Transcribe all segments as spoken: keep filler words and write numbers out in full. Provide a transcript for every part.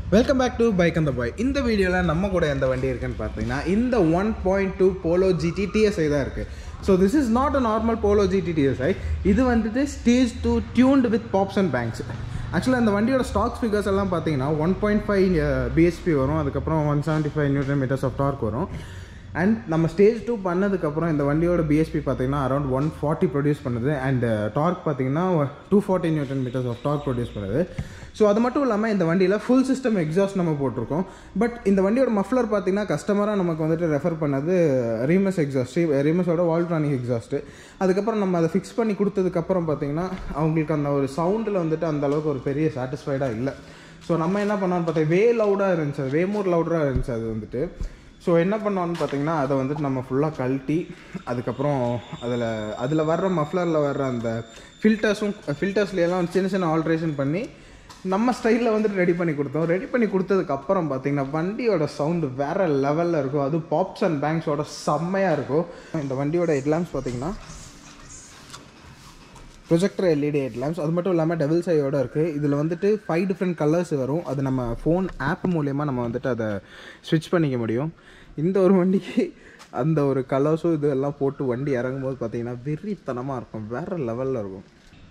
Welcome back to Bike and the Boy. In this video, we will see the one point two Polo G T T S I. So this is not a normal Polo G T T S I. This is stage two tuned with pops and bangs. Actually, the stock figures are one point five uh, B H P one seventy-five newton meters of torque. And நம்ம stage two பண்ணதுக்கு அப்புறம் இந்த வண்டியோட B H P பாத்தீங்கன்னா around one forty produce பண்ணுது and uh, torque பாத்தீங்கன்னா two forty newton meters of torque produce பண்ணுது. So அது மட்டும் இல்லாம இந்த வண்டியில full system exhaust நம்ம போட்டுருக்கோம். பட் இந்த வண்டியோட muffler பாத்தீங்கன்னா கஸ்டமரா நமக்கு வந்துட்டு ரெஃபர் பண்ணது Remus exhaust, Remus ஓட valvetronic exhaust. அதுக்கு அப்புறம் நம்ம அதை fix பண்ணி கொடுத்ததுக்கு அப்புறம் பாத்தீங்கன்னா அவங்களுக்கு அந்த ஒரு சவுண்ட்ல வந்துட்டு அந்த அளவுக்கு ஒரு பெரிய satisfied-ஆ இல்ல. சோ நம்ம என்ன பண்ணோம்னு பார்த்தா வே லவுடா இருந்துச்சு, வே மோர் லவுடரா இருந்துச்சு அது வந்துட்டு. ஸோ என்ன பண்ணோன்னு பார்த்தீங்கன்னா அதை வந்துட்டு நம்ம ஃபுல்லாக கழட்டி அதுக்கப்புறம் அதில் அதில் வர்ற மஃப்ளரில் வர்ற அந்த ஃபில்டர்ஸும் ஃபில்டர்ஸ்லையெல்லாம் சின்ன சின்ன ஆல்ட்ரேஷன் பண்ணி நம்ம ஸ்டைலில் வந்துட்டு ரெடி பண்ணி கொடுத்தோம். ரெடி பண்ணி கொடுத்ததுக்கப்புறம் பார்த்தீங்கன்னா வண்டியோட சவுண்டு வேறு லெவலில் இருக்கும். அதுவும் பாப்ஸ் அண்ட் பேங்க்ஸோட செம்மையாக இருக்கும். இந்த வண்டியோட ஹெட்லாம்ப்ஸ் பார்த்தீங்கன்னா ப்ரொஜெக்டர் எல்இடி ஹெட்லாம்ப்ஸ், அது மட்டும் இல்லாமல் டபுள் சையோடு இருக்குது. இதில் வந்துட்டு ஃபைவ் டிஃப்ரெண்ட் கலர்ஸ் வரும். அது நம்ம ஃபோன் ஆப் மூலயமா நம்ம வந்துட்டு அதை ஸ்விட்ச் பண்ணிக்க முடியும். இந்த ஒரு வண்டிக்கு அந்த ஒரு கலர்ஸும் இதெல்லாம் போட்டு வண்டி இறங்கும்போது பார்த்தீங்கன்னா வெறித்தனமாக இருக்கும், வேறு லெவலில் இருக்கும்.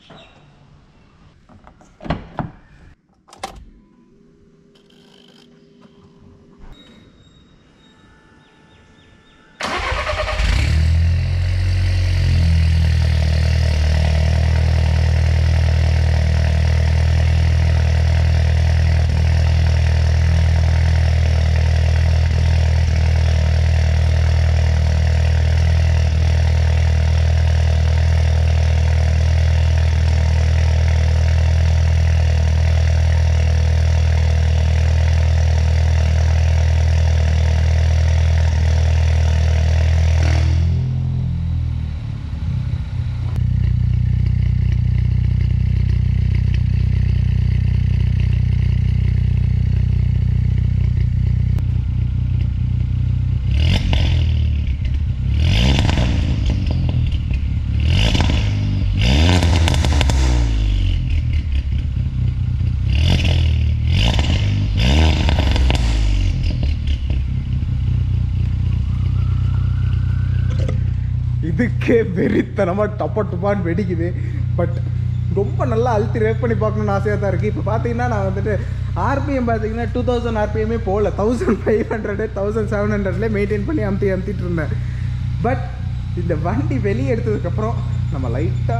இதுக்கே வெறித்தனமாக டப்பா டப்பான்னு வெடிக்குது. பட் ரொம்ப நல்லா அழுத்தி ரேப் பண்ணி பார்க்கணுன்னு ஆசையாக தான் இருக்குது. இப்போ பார்த்தீங்கன்னா நான் வந்துட்டு ஆர்பிஎம் பார்த்தீங்கன்னா டூ தௌசண்ட் ஆர்பிஎம்மே போகல, thousand five hundred thousand seven ஹண்ட்ரட்லேயே மெயின்டைன் பண்ணி அமுத்தி அமுத்திட்டு இருந்தேன். பட் இந்த வண்டி வெளியே எடுத்ததுக்கப்புறம் நம்ம லைட்டாக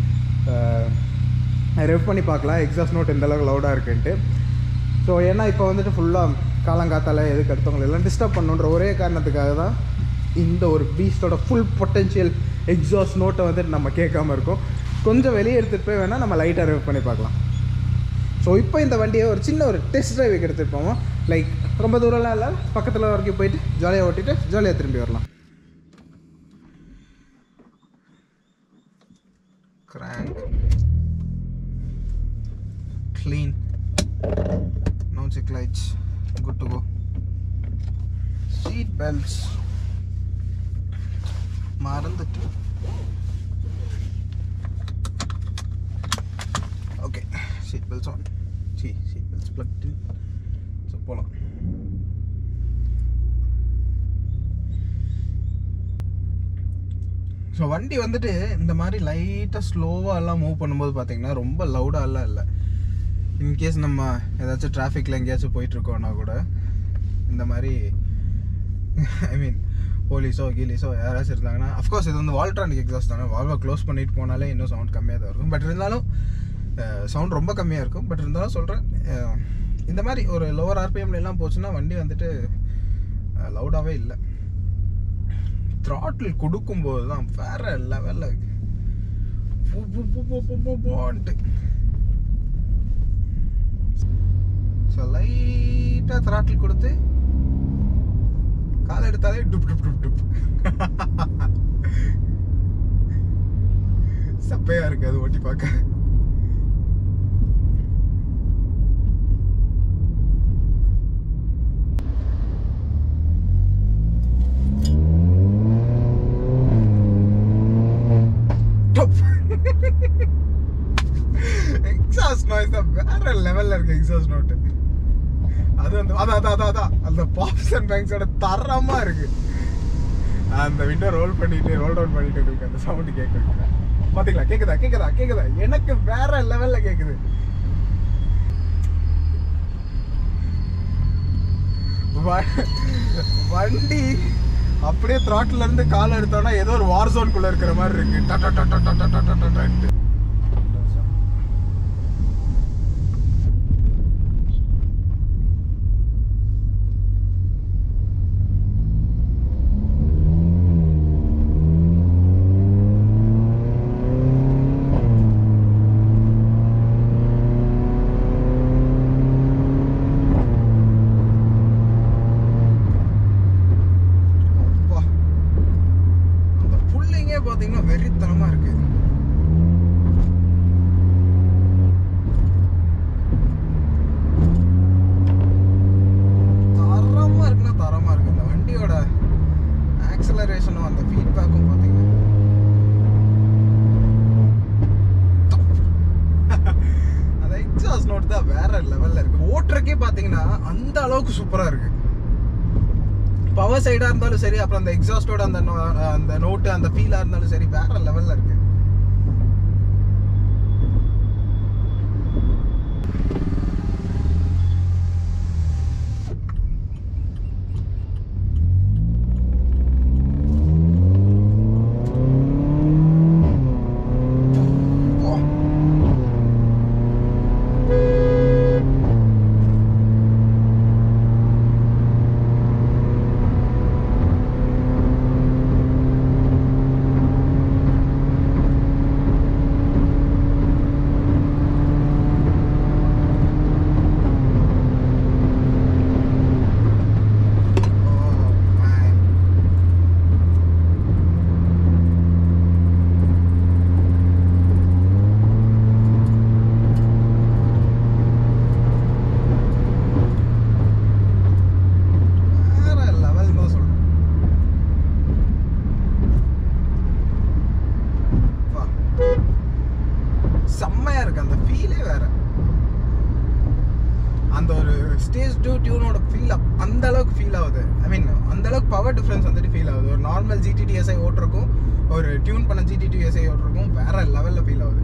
ரெப் பண்ணி பார்க்கலாம் எக்ஸாஸ்ட் நோட் எந்த அளவுக்கு லவுடாக இருக்குன்ட்டு. ஸோ ஏன்னா இப்போ வந்துட்டு ஃபுல்லாக காலங்காத்தால் எதுக்கு அடுத்தவங்களை எல்லாம் டிஸ்டர்ப் பண்ணுன்ற ஒரே காரணத்துக்காக தான் இந்த ஒரு பீஸ்டோட ஃபுல் பொட்டென்ஷியல் எக்ஸாஸ்ட் நோட்டை வந்துட்டு நம்ம கேட்காம இருக்கோம். கொஞ்சம் வெளியே எடுத்துகிட்டு போய் வேணால் நம்ம லைட்டாக ரிவ் பண்ணி பார்க்கலாம். ஸோ இப்போ இந்த வண்டியை ஒரு சின்ன ஒரு டெஸ்ட் ட்ரைவுக்கு எடுத்துகிட்டு போவோம். லைக் ரொம்ப தூரம்லாம் இல்லை, பக்கத்தில் வரைக்கும் போயிட்டு ஜாலியாக ஓட்டிட்டு ஜாலியாக திரும்பி வரலாம். Crank clean, no check lights, good to go. Seat belts மறந்துட்டு okay, seat belts on, see seat belts plugged in. So போகலாம். ஸோ வண்டி வந்துட்டு இந்த மாதிரி லைட்டாக ஸ்லோவாக எல்லாம் மூவ் பண்ணும்போது பார்த்தீங்கன்னா ரொம்ப லவுடாக எல்லாம் இல்லை. இன்கேஸ் நம்ம ஏதாச்சும் டிராஃபிக்கில் எங்கேயாச்சும் போயிட்டுருக்கோன்னா கூட இந்த மாதிரி ஐ மீன் போலீஸோ கீலீஸோ யாராச்சும் இருந்தாங்கன்னா, அஃப்கோர்ஸ் இது வந்து வால்ட்ரானிக் எக்ஸாஸ்ட் தானே, வால்வை க்ளோஸ் பண்ணிட்டு போனாலே இன்னும் சவுண்ட் கம்மியாக தான் இருக்கும். பட் இருந்தாலும் சவுண்ட் ரொம்ப கம்மியாக இருக்கும். பட் இருந்தாலும் சொல்கிறேன், இந்த மாதிரி ஒரு லோவர் ஆர்பிஎம்லாம் போச்சுன்னா வண்டி வந்துட்டு லவுடாகவே இல்லை. த்ராட்டில் கொடுக்கும்போது தான் வேறு லெவலில் போன்ட்டு. ஸோ லைட்டாக த்ராட்டில் கொடுத்து கால் எடுத்தாலே டுப் டுப் டுப் டுப் சப்பையா இருக்கு அது ஓட்டி பார்க்க. எக்ஸாஸ்ட் நாய்ஸ் தான் வேற லெவல்ல இருக்கு. எக்ஸாஸ்ட் நோட் அதான் அதான் அதான் அந்த பாப்ஸ் அண்ட் பேங்க்ஸோட தரமா இருக்கு. அந்த விண்டோ ரோல் பண்ணிட்டு ரோல் டவுன் பண்ணிட்டு இருக்கு அந்த சவுண்ட் கேட்க வைக்கிறேன். பாத்தீங்களா? கேக்குதா கேக்குதா கேக்குதா? எனக்கு வேற லெவல்ல கேக்குது. வண்டி அப்படியே த்ராட்டில் இருந்து கால் எடுத்தோம்னா ஏதோ ஒரு வார் ஜோனுக்குள்ள இருக்கிற மாதிரி இருக்கு. வெறித்தனமா இருக்கு. தரமா இருக்குன்னா தரமா இருக்கு. இந்த வண்டியோட ஆக்சலரேஷனும் அந்த ஃபீட்பேக்கும் பாத்தீங்கன்னா அந்த எக்ஸாஸ்ட் நோட் தான் வேற லெவல்ல இருக்கு. ஓட்டுறக்கே பாத்தீங்கன்னா அந்த அளவுக்கு சூப்பரா இருக்கு. பவர் சைடா இருந்தாலும் சரி, அப்புறம் அந்த எக்ஸாஸ்டோட அந்த அந்த நோட்டு அந்த ஃபீலா இருந்தாலும் சரி, வேற லெவல்ல இருக்கு. செம்மையா இருக்கு. அந்த ஃபீலே வேற. அந்த ஒரு ஸ்டேஜ் டூ டியூனோட ஃபீல் அந்த அளவுக்கு ஃபீல் ஆகுது. ஐ மீன் அந்த அளவுக்கு பவர் டிஃபரன்ஸ் வந்துட்டு ஃபீல் ஆகுது. ஒரு நார்மல் ஜிடி டிஎஸ்ஐ ஓட்டுறக்கும் ஒரு டியூன் பண்ண ஜிடி டிஎஸ்ஐ ஓட்டுறக்கும் வேற லெவல்ல ஃபீல் ஆகுது.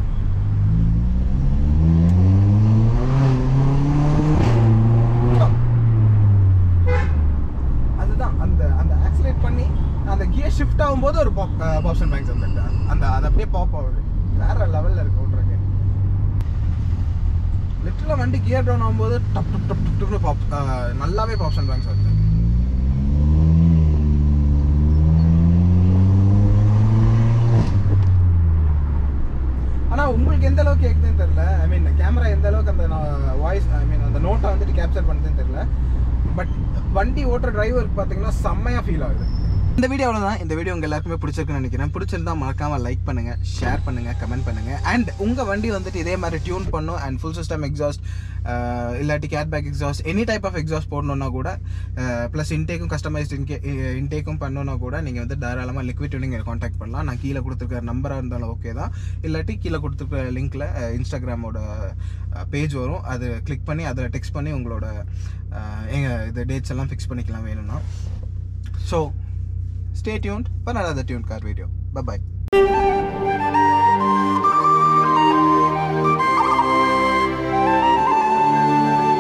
அதுதான் அந்த அந்த ஆக்சிலேட் பண்ணி அந்த கியர் ஷிஃப்ட் ஆகும்போது ஒரு பாப்ஸ் அண்ட் பேங்க்ஸ் வந்துட்டு அந்த அது அப்படியே பாப் ஆகுது. வேற லெவல்ல இருக்கு ஓட்டுறக்கு. லிட்டரலா வண்டி கியர் டவுன் ஆகும்போது டப் டப் டப் டப்னு பாப் நல்லாவே பாப்ஸ் அண்ட் பேங்க்ஸ் வருது. ஆனா உங்களுக்கு எந்த அளவுக்கு கேட்குதுன்னு தெரியல. ஐ மீன் கேமரா எந்த அளவுக்கு அந்த வாய்ஸ் ஐ மீன் அந்த நோட்டை வந்துட்டு கேப்சர் பண்ணுதுன்னு தெரியல. பட் வண்டி ஓட்டுற டிரைவருக்கு பார்த்தீங்கன்னா செம்மையா ஃபீல் ஆகுது. இந்த வீடியோ அவ்வளோதான். இந்த வீடியோ உங்கள் எல்லாருக்குமே பிடிச்சிருக்குன்னு நினைக்கிறேன். பிடிச்சிருந்தா மறக்காமல் லைக் பண்ணுங்கள், ஷேர் பண்ணுங்கள், கமெண்ட் பண்ணுங்கள். அண்ட் உங்கள் வண்டி வந்துட்டு இதே மாதிரி டியூன் பண்ணும் அண்ட் ஃபுல் சிஸ்டம் எக்ஸாஸ்ட் இல்லாட்டி cat back exhaust any type of exhaust போடணுன்னா கூட ப்ளஸ் இன்டேக்கும் கஸ்டமைஸ்ட் இன்கே இன்டேக்கும் பண்ணணுன்னா கூட நீங்கள் வந்து தாராளமாக லிக்விட் டியூனிங் காண்டாக்ட் பண்ணலாம். நான் கீழே கொடுத்துருக்கிற நம்பராக இருந்தாலும் ஓகே தான். இல்லாட்டி கீழே கொடுத்துருக்கிற லிங்க்கில் இன்ஸ்டாகிராமோட பேஜ் வரும். அது கிளிக் பண்ணி அதில் டெக்ஸ்ட் பண்ணி உங்களோட எங்கள் இது டேட்ஸ் எல்லாம் ஃபிக்ஸ் பண்ணிக்கலாம் வேணும்னா. So stay tuned for another tuned car video. Bye bye.